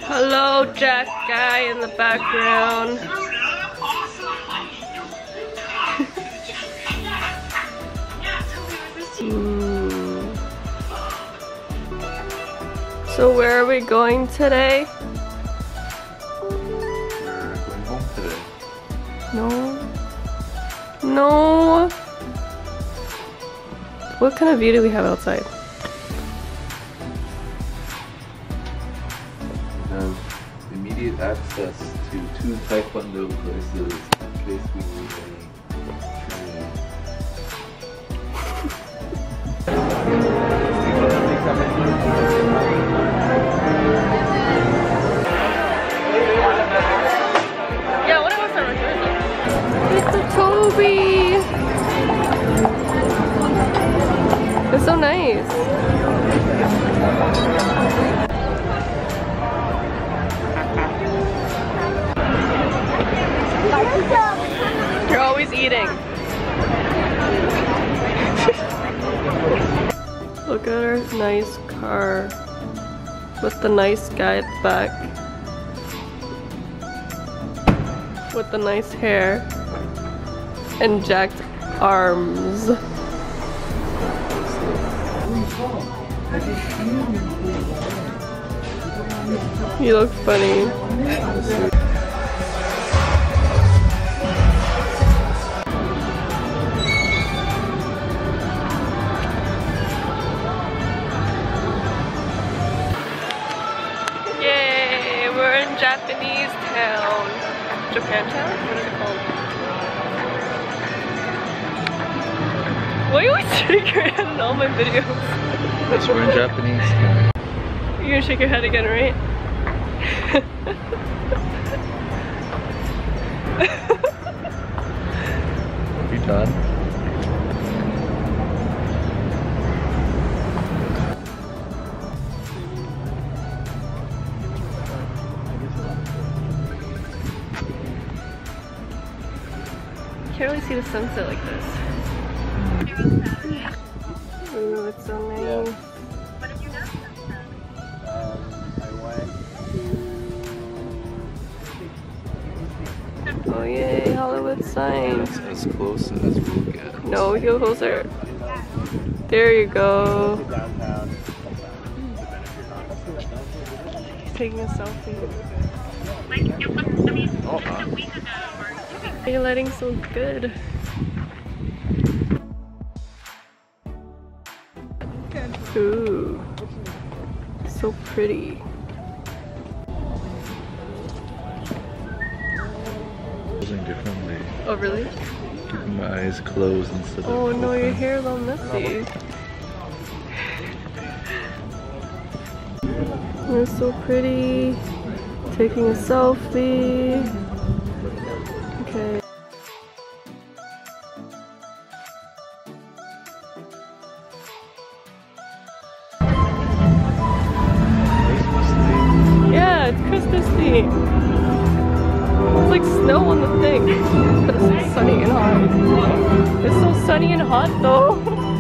Hello, Jack guy in the background. So where are we going today? We're going home today. No. No. What kind of view do we have outside? Immediate access to 2 taekwondo places, basically training. Yeah, what else are we doing? It's a Toby. It's so nice. You're always eating. Look at our nice car with the nice guy at the back with the nice hair and jacked arms. You look funny. Japanese town. Japantown? What is it called? Why are you always shaking your head in all my videos? Yes, we're in Japanese town. You're gonna shake your head again, right? Are you done? Can't really see the sunset like this. Ooh, it's so nice. What did you know? I went Oh yay, Hollywood signs. as close as we'll get. No, go closer. There you go. He's taking a selfie. Your lighting's so good. Ooh, so pretty. Posing differently. Oh really? Keeping my eyes closed instead of Oh no, your open. hair is all messy. You're so pretty. Taking a selfie. Okay. Yeah, it's Christmas theme. It's like snow on the thing, but it's so sunny and hot. It's so sunny and hot though.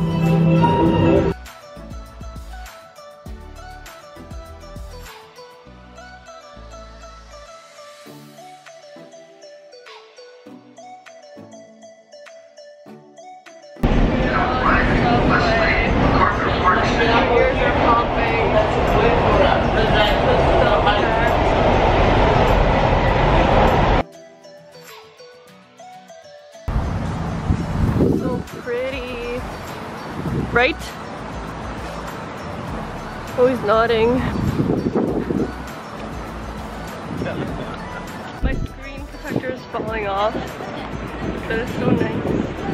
So pretty, right? Oh, he's nodding. My screen protector is falling off. That is so nice.